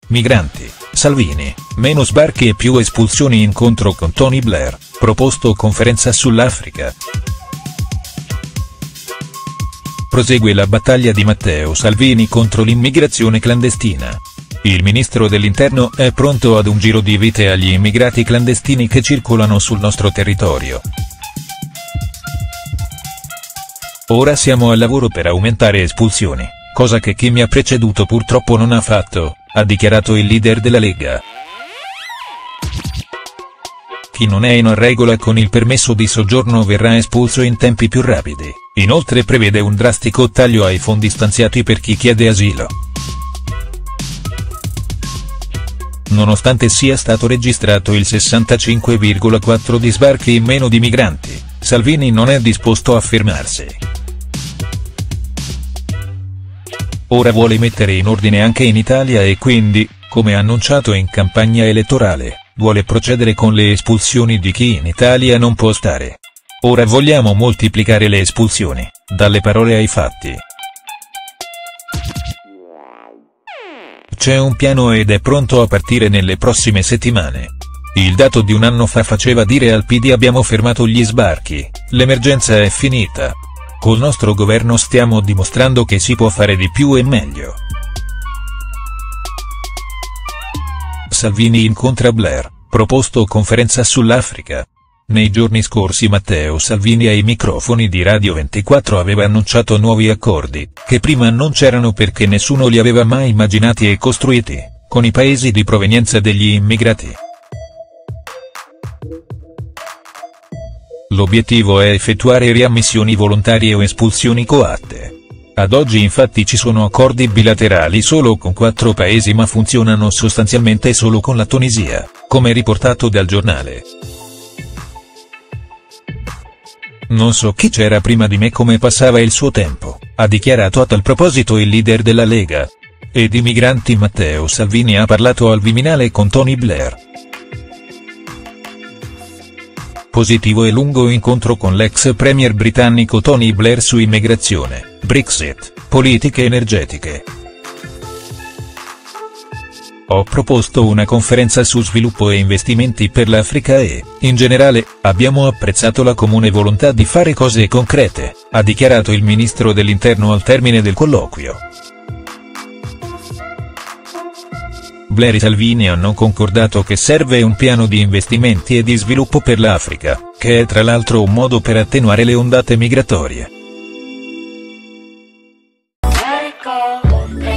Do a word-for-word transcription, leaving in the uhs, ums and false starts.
Migranti, Salvini, meno sbarchi e più espulsioni, incontro con Tony Blair, proposto conferenza sull'Africa. Prosegue la battaglia di Matteo Salvini contro l'immigrazione clandestina. Il ministro dell'Interno è pronto ad un giro di vite agli immigrati clandestini che circolano sul nostro territorio. Ora siamo al lavoro per aumentare espulsioni, cosa che chi mi ha preceduto purtroppo non ha fatto, ha dichiarato il leader della Lega. Chi non è in regola con il permesso di soggiorno verrà espulso in tempi più rapidi. Inoltre prevede un drastico taglio ai fondi stanziati per chi chiede asilo. Nonostante sia stato registrato il sessantacinque virgola quattro di sbarchi in meno di migranti, Salvini non è disposto a fermarsi. Ora vuole mettere in ordine anche in Italia e quindi, come annunciato in campagna elettorale, vuole procedere con le espulsioni di chi in Italia non può stare. Ora vogliamo moltiplicare le espulsioni, dalle parole ai fatti. C'è un piano ed è pronto a partire nelle prossime settimane. Il dato di un anno fa faceva dire al P D abbiamo fermato gli sbarchi, l'emergenza è finita. Col nostro governo stiamo dimostrando che si può fare di più e meglio. Salvini incontra Blair, proposto conferenza sull'Africa. Nei giorni scorsi Matteo Salvini ai microfoni di Radio ventiquattro aveva annunciato nuovi accordi, che prima non c'erano perché nessuno li aveva mai immaginati e costruiti, con i paesi di provenienza degli immigrati. L'obiettivo è effettuare riammissioni volontarie o espulsioni coatte. Ad oggi infatti ci sono accordi bilaterali solo con quattro paesi ma funzionano sostanzialmente solo con la Tunisia, come riportato dal giornale. Non so chi c'era prima di me come passava il suo tempo, ha dichiarato a tal proposito il leader della Lega. E di migranti Matteo Salvini ha parlato al Viminale con Tony Blair. Positivo e lungo incontro con l'ex premier britannico Tony Blair su immigrazione, Brexit, politiche energetiche. Ho proposto una conferenza su sviluppo e investimenti per l'Africa e, in generale, abbiamo apprezzato la comune volontà di fare cose concrete, ha dichiarato il ministro dell'Interno al termine del colloquio. Blair e Salvini hanno concordato che serve un piano di investimenti e di sviluppo per l'Africa, che è tra l'altro un modo per attenuare le ondate migratorie.